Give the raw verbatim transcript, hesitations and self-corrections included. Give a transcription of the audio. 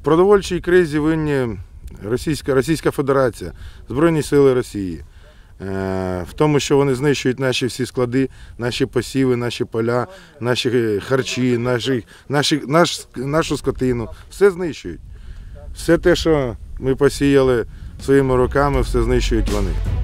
продовольчій кризі винні Російська, Російська Федерація, Збройні Сили Росії. В тому, що вони знищують наші всі склади, наші посіви, наші поля, наші харчі, наші, наші, наш, нашу скотину. Все знищують. Все те, що ми посіяли своїми руками, все знищують вони.